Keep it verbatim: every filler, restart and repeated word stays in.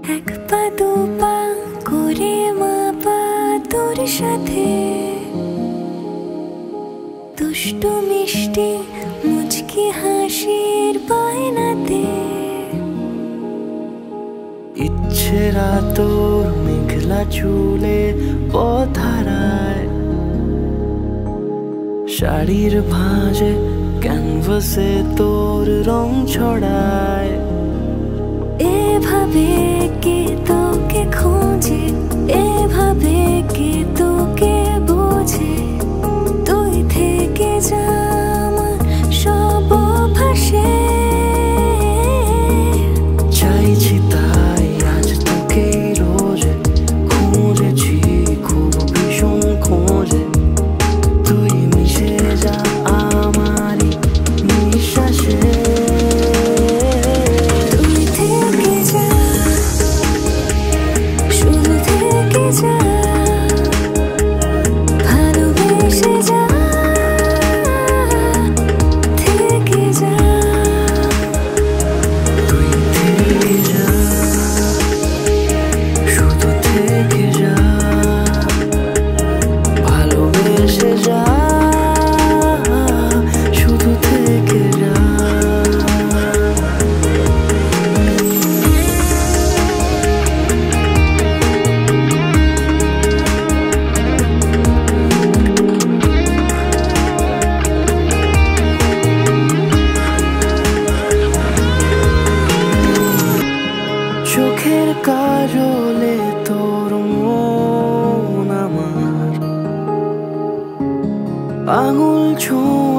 এক পা দু পা করে মাপা তোর সাথে, দুষ্টু মিষ্টি মুচকি হাসির বায়নাতে। ইচ্ছেরা তোর মেঘলা চুলে পথহারায়, শাড়ির ভাঁজে ক্যানভাসে তোর রং ছড়ায়। এভাবে কে তোকে খোঁজে, এভাবে কে তোকে বোঝে, তুই থেকে যা আমার সব ভাসে। চাইছি তাই আজ তোকে রোজে, খুঁজেছি খুব ভীষণ খোঁজে, তুই মিশে যা আমারই নিঃশ্বাসে। তুই থেকে যা, শুধু থেকে যা, ভালোবেসে যা, থেকে যা। তুই থেকে যা, শুধু থেকে যা, ভালোবেসে যা, শুধু থেকে যা। চোখের কাজলে তোর মন আমার, আঙুল ছোঁয়া